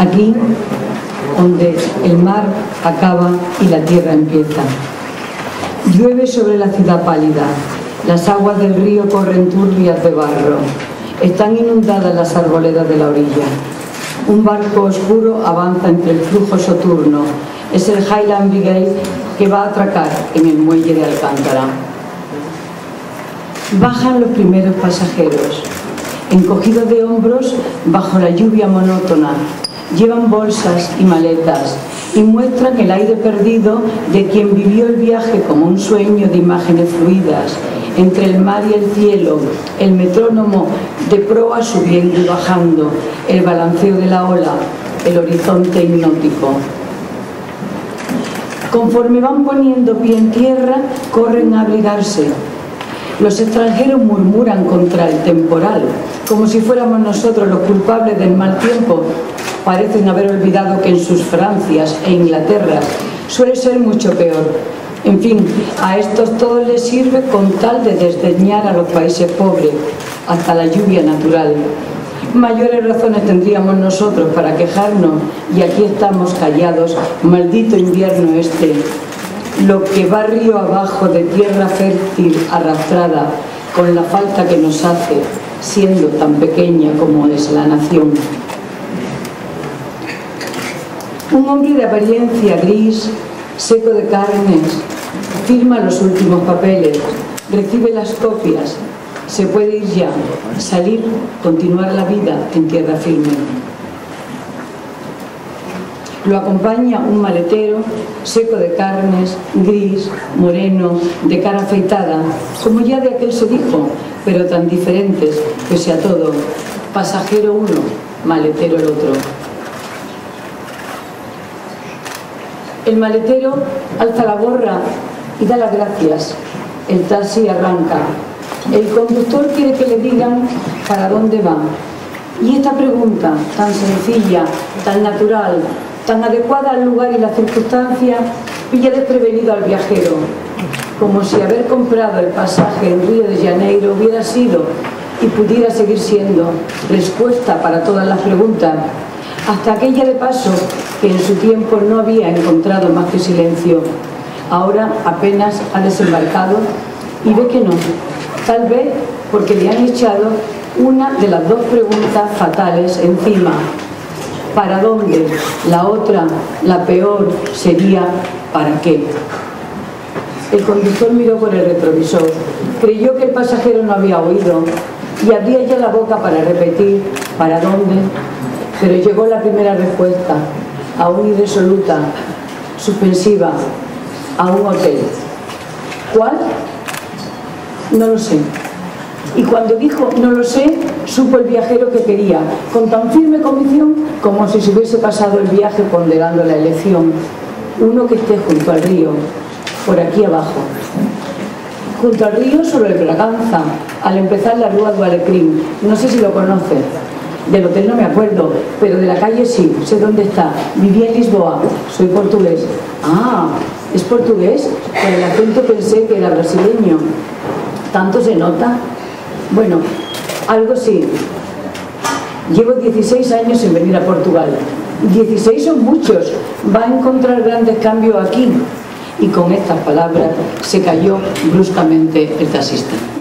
aquí donde el mar acaba y la tierra empieza. Llueve sobre la ciudad pálida, las aguas del río corren turbias de barro, están inundadas las arboledas de la orilla. Un barco oscuro avanza entre el flujo soturno, es el Highland Brigade que va a atracar en el muelle de Alcántara. Bajan los primeros pasajeros, encogidos de hombros bajo la lluvia monótona, llevan bolsas y maletas y muestran el aire perdido de quien vivió el viaje como un sueño de imágenes fluidas, entre el mar y el cielo, el metrónomo de proa subiendo y bajando, el balanceo de la ola, el horizonte hipnótico. Conforme van poniendo pie en tierra, corren a abrigarse. Los extranjeros murmuran contra el temporal, como si fuéramos nosotros los culpables del mal tiempo. Parecen haber olvidado que en sus Francias e Inglaterras suele ser mucho peor. En fin, a estos todos les sirve con tal de desdeñar a los países pobres, hasta la lluvia natural. Mayores razones tendríamos nosotros para quejarnos, y aquí estamos callados, maldito invierno este. Lo que va río abajo de tierra fértil arrastrada, con la falta que nos hace, siendo tan pequeña como es la nación. Un hombre de apariencia gris, seco de carnes, firma los últimos papeles, recibe las copias, se puede ir ya, salir, continuar la vida en tierra firme. Lo acompaña un maletero, seco de carnes, gris, moreno, de cara afeitada, como ya de aquel se dijo, pero tan diferentes, pese a todo. Pasajero uno, maletero el otro. El maletero alza la gorra y da las gracias. El taxi arranca. El conductor quiere que le digan para dónde va. Y esta pregunta, tan sencilla, tan natural, tan adecuada al lugar y la circunstancia, pilla desprevenido al viajero, como si haber comprado el pasaje en Río de Janeiro hubiera sido y pudiera seguir siendo respuesta para todas las preguntas, hasta aquella de paso que en su tiempo no había encontrado más que silencio. Ahora apenas ha desembarcado y ve que no, tal vez porque le han echado una de las dos preguntas fatales encima. ¿Para dónde? La otra, la peor, sería ¿para qué? El conductor miró por el retrovisor, creyó que el pasajero no había oído y abría ya la boca para repetir ¿para dónde? Pero llegó la primera respuesta, aún irresoluta, suspensiva, a un hotel. ¿Cuál? No lo sé. Y cuando dijo no lo sé, supo el viajero que quería, con tan firme convicción como si se hubiese pasado el viaje ponderando la elección. Uno que esté junto al río, por aquí abajo. Junto al río sobre el Braganza, al empezar la Rúa do Alecrim. No sé si lo conoce. Del hotel no me acuerdo, pero de la calle sí, sé dónde está. Viví en Lisboa, soy portugués. Ah, ¿es portugués? Por el acento pensé que era brasileño. ¿Tanto se nota? Bueno, algo sí. Llevo 16 años sin venir a Portugal. 16 son muchos. Va a encontrar grandes cambios aquí. Y con estas palabras se cayó bruscamente el taxista.